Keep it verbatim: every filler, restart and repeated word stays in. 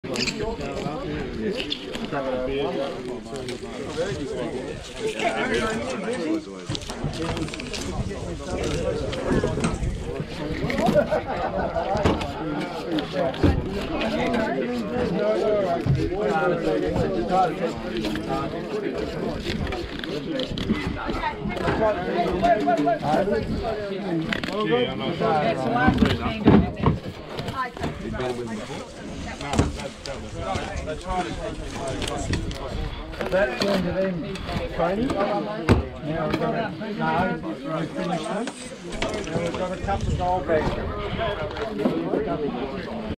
That's the end of them training. Now we've got a, no, we've finished them. Now we've got a couple of Goldband.